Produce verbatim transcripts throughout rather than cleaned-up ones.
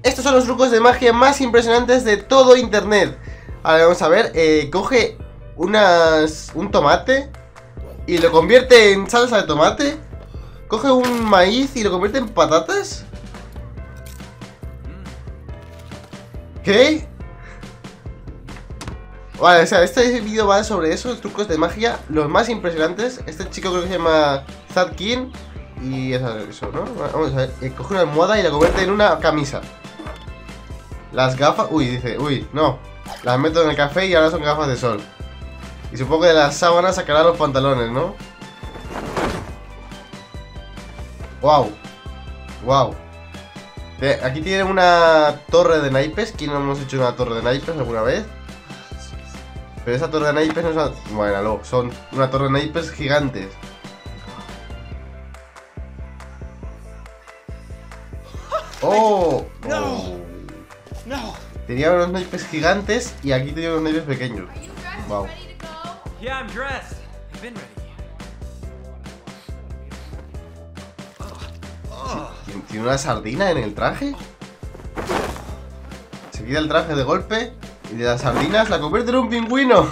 Estos son los trucos de magia más impresionantes de todo internet. Ahora vamos a ver, eh, coge unas, un tomate y lo convierte en salsa de tomate. Coge un maíz y lo convierte en patatas. ¿Qué? Vale, o sea, este vídeo va sobre eso, trucos de magia, los más impresionantes. Este chico creo que se llama Zad King. Y eso, eso, ¿no? Vamos a ver, eh, coge una almohada y la convierte en una camisa. Las gafas, uy, dice, uy, no. Las meto en el café y ahora son gafas de sol. Y supongo que de las sábanas sacará los pantalones, ¿no? Wow. Wow. Aquí tiene una torre de naipes. ¿Quién no hemos hecho una torre de naipes alguna vez? Pero esa torre de naipes no es una... Bueno, no, son una torre de naipes gigantes. Oh, oh. Tenía unos naipes gigantes y aquí tenía unos naipes pequeños. Wow. ¿Tiene una sardina en el traje? Se quita el traje de golpe y de las sardinas la convierte en un pingüino.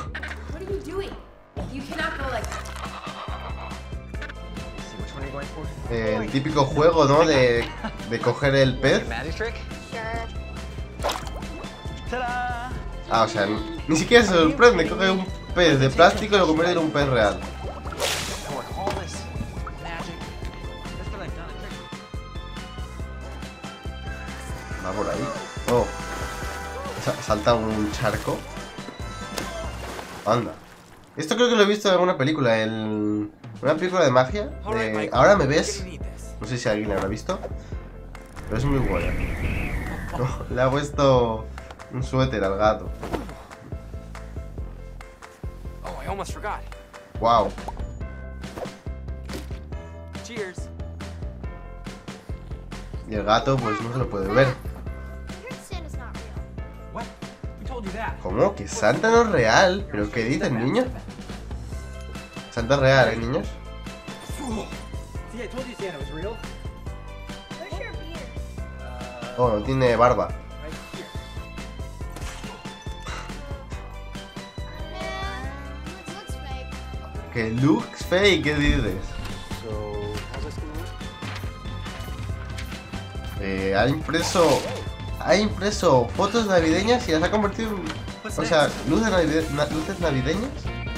Eh, el típico juego, ¿no? De, de coger el pez. Ah, o sea, ni siquiera se sorprende. Coge un pez de plástico y lo convierte en un pez real. Va por ahí. Oh. Salta un charco. Anda. Esto creo que lo he visto en alguna película. El... Una película de magia. De... Ahora me ves. No sé si alguien la habrá visto. Pero es muy buena. Oh, le ha puesto un suéter al gato. Wow. Y el gato pues no se lo puede ver. ¿Cómo? ¿Que Santa no es real? ¿Pero qué dicen, niños? Santa es real, ¿eh, niños? Oh, no tiene barba. ¿Que looks fake? ¿Qué dices? Eh, ha impreso... Ha impreso fotos navideñas y las ha convertido en... O sea, luces, navide luces navideñas.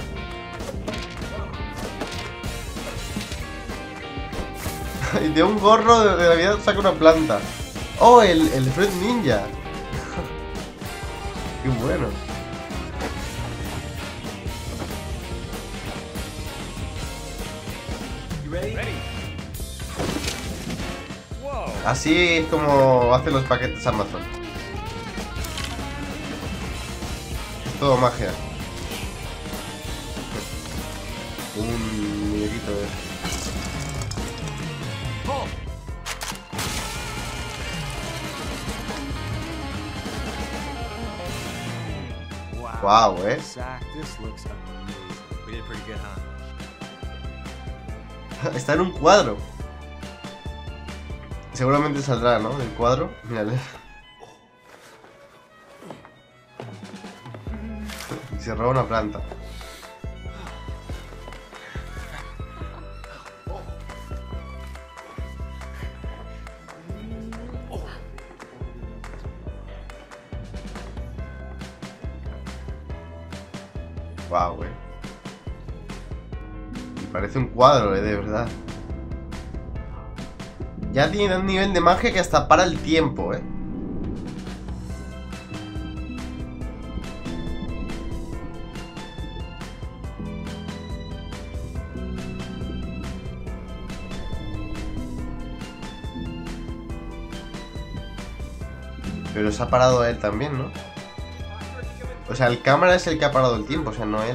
Y de un gorro de, de Navidad saca una planta. Oh, el, el Fruit Ninja. Qué bueno. Así es como hacen los paquetes Amazon. Es todo magia. Un muñequito de... Wow, eh. Está en un cuadro. Seguramente saldrá, ¿no? Del cuadro. Mírale. Y se roba una planta. Wow, eh. Parece un cuadro, eh, de verdad. Ya tiene un nivel de magia que hasta para el tiempo, eh. Pero se ha parado él también, ¿no? O sea, el cámara es el que ha parado el tiempo, o sea, no él.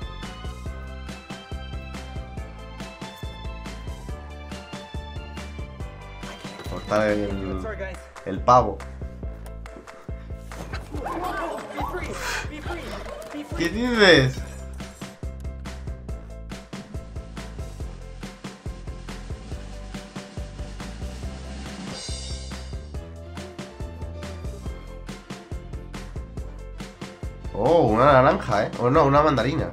Cortar el, el pavo. ¿Qué dices? Oh, una naranja, ¿eh? O no, una mandarina.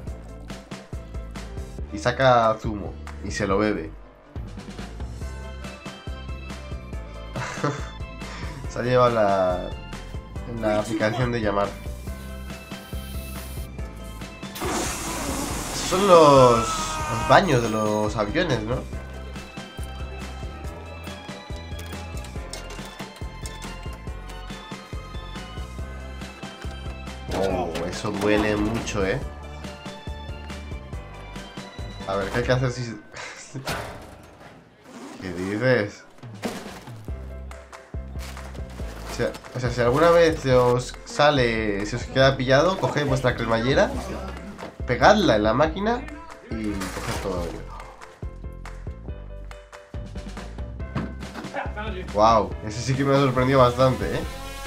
Y saca zumo. Y se lo bebe. Se ha llevado la... la aplicación de llamar. Esos son los... los baños de los aviones, ¿no? Oh, eso duele mucho, ¿eh? A ver, ¿qué hay que hacer si... ¿Qué dices? O sea, o sea, si alguna vez se os sale, se os queda pillado, coged vuestra cremallera, pegadla en la máquina y coged todo ello. Wow, ese sí que me ha sorprendido bastante, ¿eh?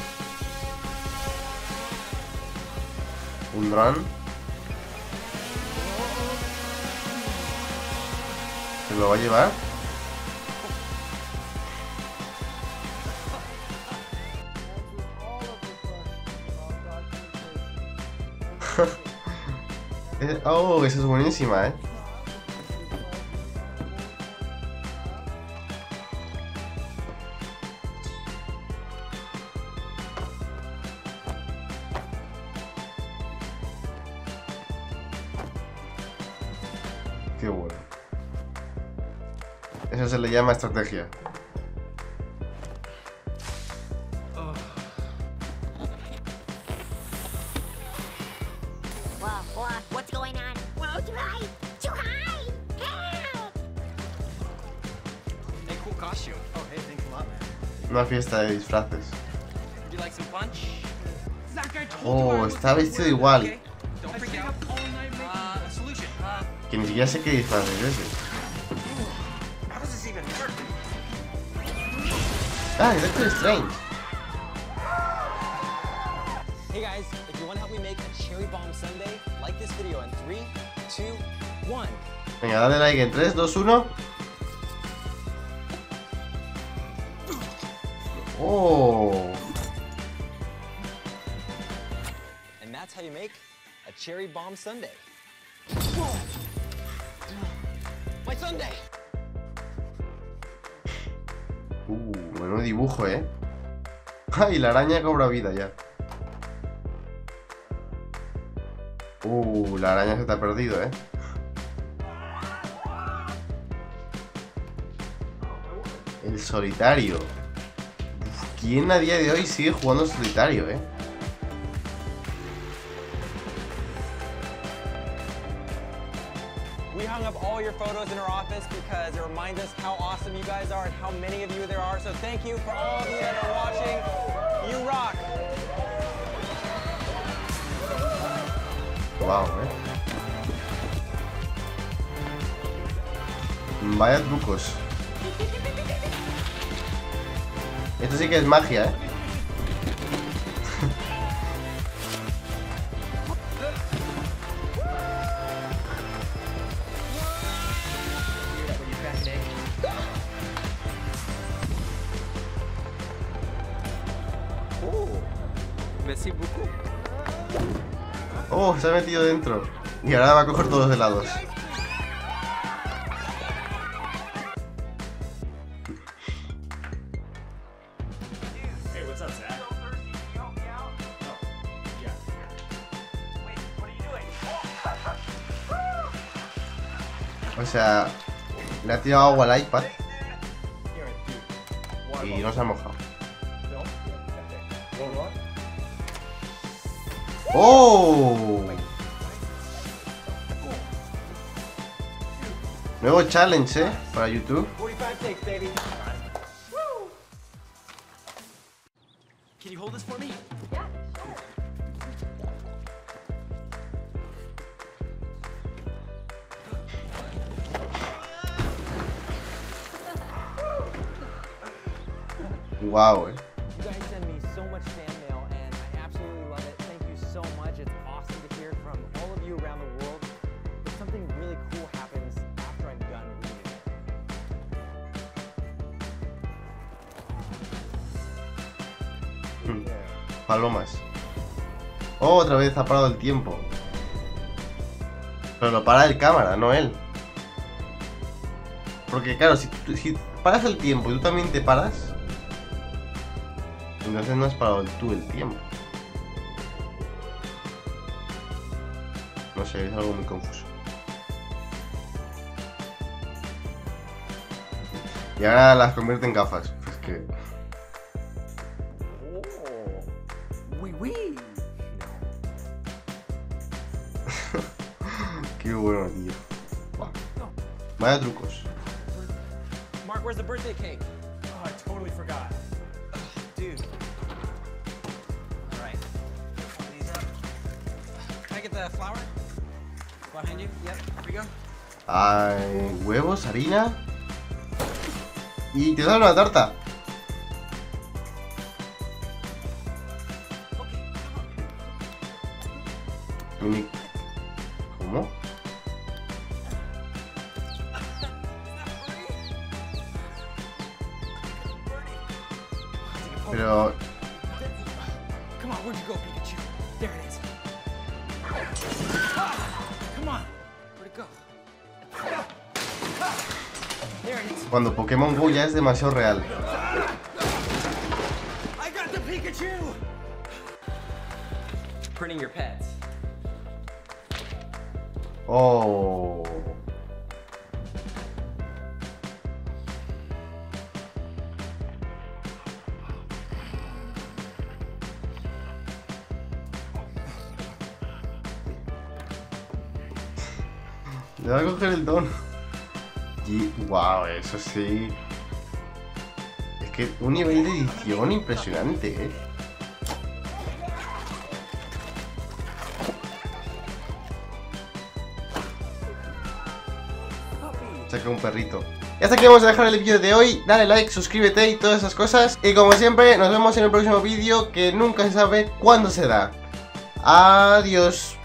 Un dron. ¿Se lo va a llevar? Oh, esa es buenísima, ¿eh? Qué bueno. Eso se le llama estrategia. What's going on? Whoa, too high! Too high! Help! Hey, cool costume. Oh, hey, thanks a lot, man. Una fiesta de disfraces. Would you like some punch? Oh, está vestido igual. Okay, don't freak out. Uh, a solution. Uh, Que ni siquiera sé qué disfraz es ese. how does this even work? Ah, es Doctor Strange. Hey guys, if you want to help me make a cherry bomb sundae, like this video in three, two, one. Venga, dale like en tres, dos, uno. Oh. And that's how you make a cherry bomb sundae. My sundae! Uh, menudo dibujo, eh. Ay, la araña cobra vida ya. Uh, la araña se te ha perdido, eh. El solitario. Uf, ¿quién a día de hoy sigue jugando solitario, eh? We hung up all your photos in our office because it reminds us how awesome you guys are and how many of you there are. So thank you for all of you that are watching. You rock! Wow, eh. Vaya trucos. Esto sí que es magia, eh. Oh, merci beaucoup. Oh, se ha metido dentro. Y ahora va a coger todos los helados. Hey, what's up, Zach? O sea, le ha tirado agua al iPad y no se ha mojado. ¡Oh! Nuevo challenge, ¿eh? Para YouTube. forty-five takes, baby. Can you hold this for me? Wow, eh. You guys send me so much fan mail and I absolutely love it. Thank you so much. It's awesome to hear from all of you around the world. But something really cool happens after I'm done reading it. Hmm. Palomas. Oh, otra vez ha parado el tiempo. Pero lo para el cámara, no él. Porque claro, si, tú, si paras el tiempo y tú también te paras, entonces no has parado tú el tiempo. No sé, es algo muy confuso. Y ahora las convierte en gafas. Pues que... Oh. Oui, oui. Qué bueno, tío. Buah. Vaya trucos. Mark, where's the birthday cake? Oh, I totally forgot. Dude. All right. One of these up. Can I get the flour? Behind you? Yep. Here we go. Hay huevos, harina. Y te dan una tarta. Mini... ¿Cómo? Pero... Come on, where'd you go, Pikachu? There it is. Ah, come on. Where'd it go? There it is. Cuando Pokémon Go ya es demasiado real. I got the Pikachu! Printing your pets. Oh. Le va a coger el don. Y wow, eso sí. Es que un nivel de edición impresionante, eh. Saca un perrito. Y hasta aquí vamos a dejar el vídeo de hoy. Dale like, suscríbete y todas esas cosas. Y como siempre, nos vemos en el próximo vídeo que nunca se sabe cuándo será. Adiós.